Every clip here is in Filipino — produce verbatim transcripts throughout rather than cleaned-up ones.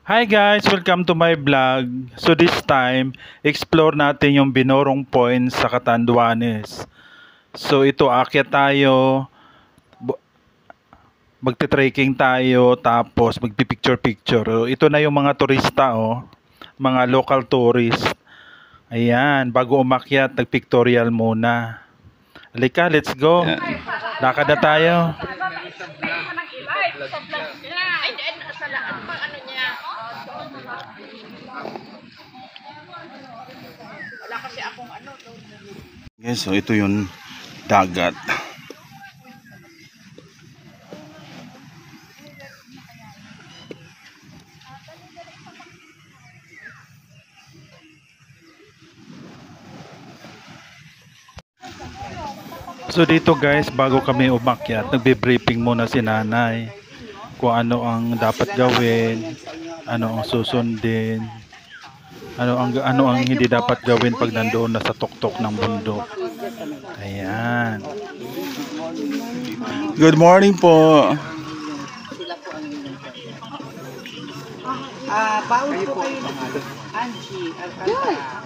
Hi guys! Welcome to my vlog. So this time, explore natin yung Binorong Point sa Catanduanes. So ito, aakyat tayo, bu- magte-trekking tayo, tapos magpi-picture-picture. So, ito na yung mga turista, oh, mga local tourist. Ayan, bago umakyat, nag-pictorial muna. Halika, let's go. Lakad na tayo. Guys, so ito yung dagat. So dito guys, bago kami umakyat, nagbe-briefing muna si nanay kung ano ang dapat gawin, ano ang susundin, ano ang ano ang hindi dapat gawin pag nandoon na sa tuktok ng bundok. Ayan. Good morning po. Ah, baon po kayo ng Angie, Alcantara.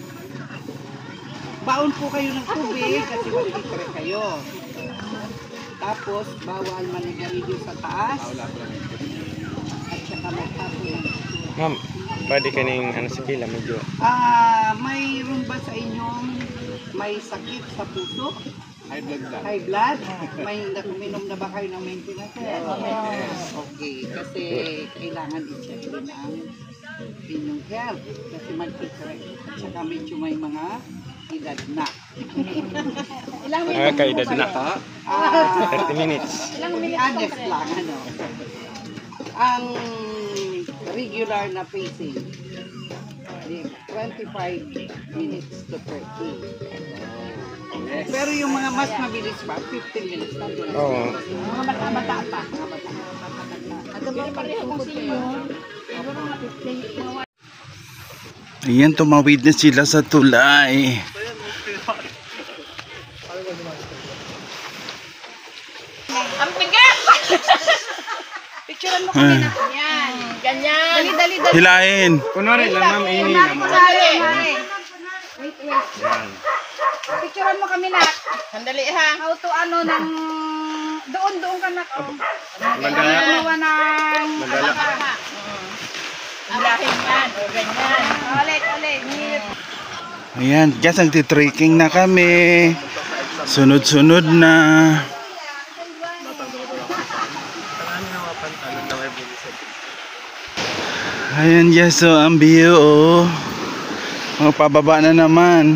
Baon po kayo ng tubig kasi mag-itre kayo. Tapos, bawal manigarilyo sa taas. At saka magtapon. Ma'am, pwede ka ning ano sa pila medyo. Ah, mayroon ba sa inyong may sakit sa puso? High blood lang. High blood? May nakuminom na ba kayo ng maintenance? Yes. Okay, kasi kailangan i-check din ang inyong health. Kasi mag-itre. At saka medyo may mga edad na. Ilang Ah, kaedad na. Ah, thirty minutes. Ilang minutes honest lang, ano. Ang regular na pacing, twenty-five minutes to thirty. Pero yung mga mas mabilis pa, fifteen minutes na doon. Oo. Mga bata-bata pa. Mga bata-bata. At ang mga pareho kung sino, Ayan, tumawid na sila sa tulay. Ang bigat! Picturean mo kami na yan. Ganyan. Dali, dali, dali. Hilahin. Kunwari lang ma'am, ini Kunwari, naman. kunwari. Wait, wait. Picturean mo kami na. Sandali ha. How to ano ng... Doon, doon ka na. Oh. Mandala. Gumawa ng... Mandala. Ang lahing yan. O, ganyan. Ulit, ulit. Ayan, guys, nagti-trekking na kami. Sunod-sunod na. Ayan guys, so ang view, oh. Mga pababa na naman.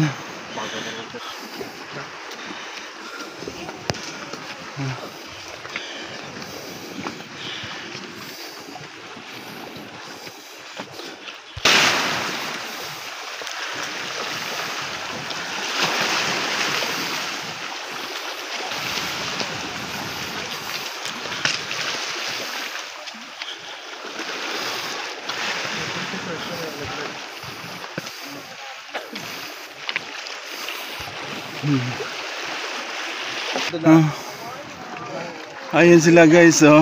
Ah. Ayan sila guys, oh.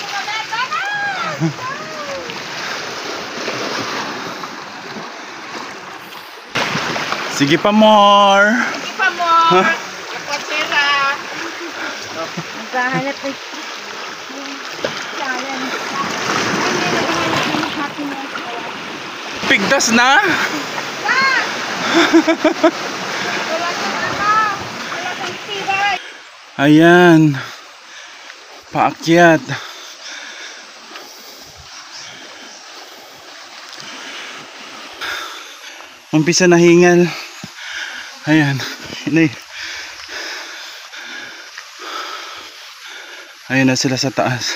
Sige pa more. Sige pa mo. Kapatira. Maghahanap na. Pigtas na. Ayan. Paakyat. Umpisa na hingal. Ayan. Ini. Ayan na sila sa taas.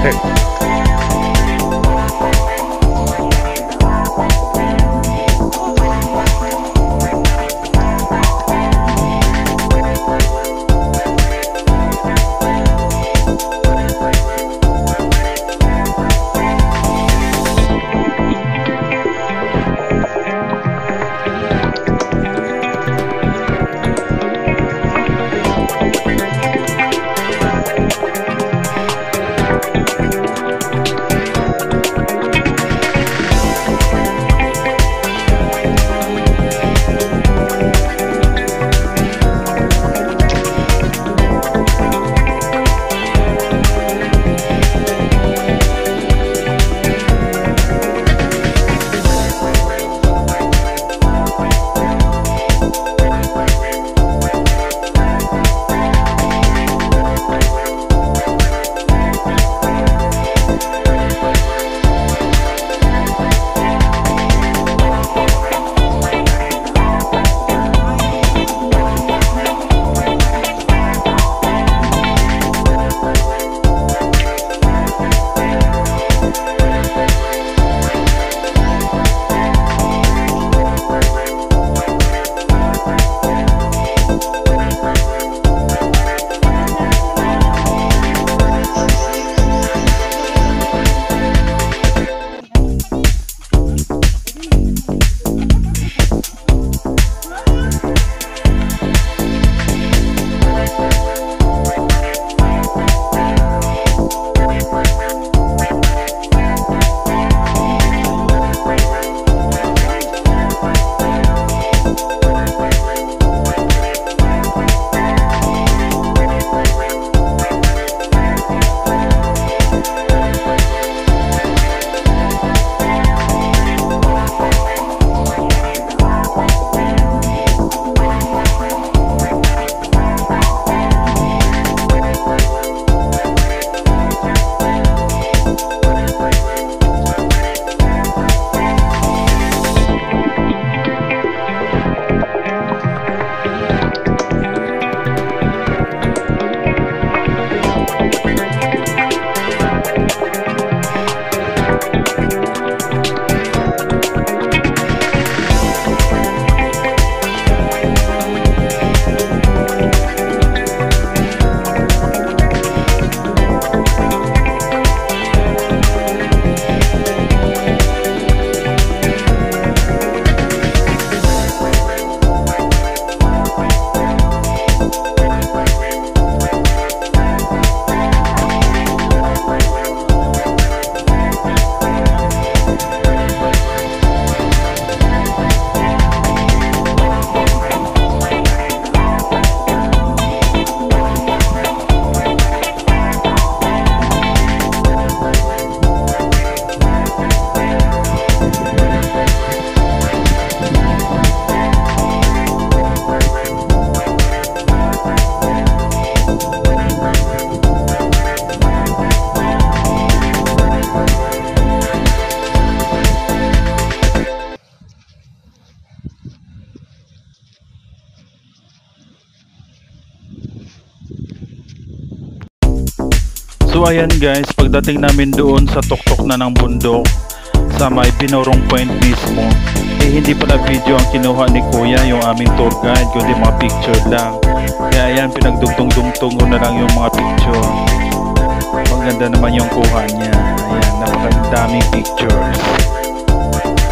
So ayan guys, pagdating namin doon sa tuktok na ng bundok sa may Binurong Point mismo, eh hindi pala video ang kinuha ni Kuya, yung aming tour guide, kundi mga picture lang. Kaya ayan, pinagdugtong-dugtong ko na lang yung mga picture. Maganda naman yung kuha niya. Ayan, napakadaming pictures.